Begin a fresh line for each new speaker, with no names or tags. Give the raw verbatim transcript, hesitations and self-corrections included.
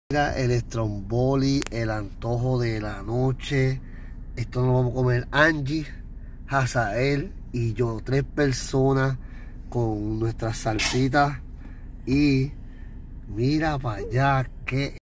Mira el Stromboli, el antojo de la noche. Esto nos vamos a comer Angie, Hazael y yo, tres personas con nuestras salsitas. Y mira para allá, que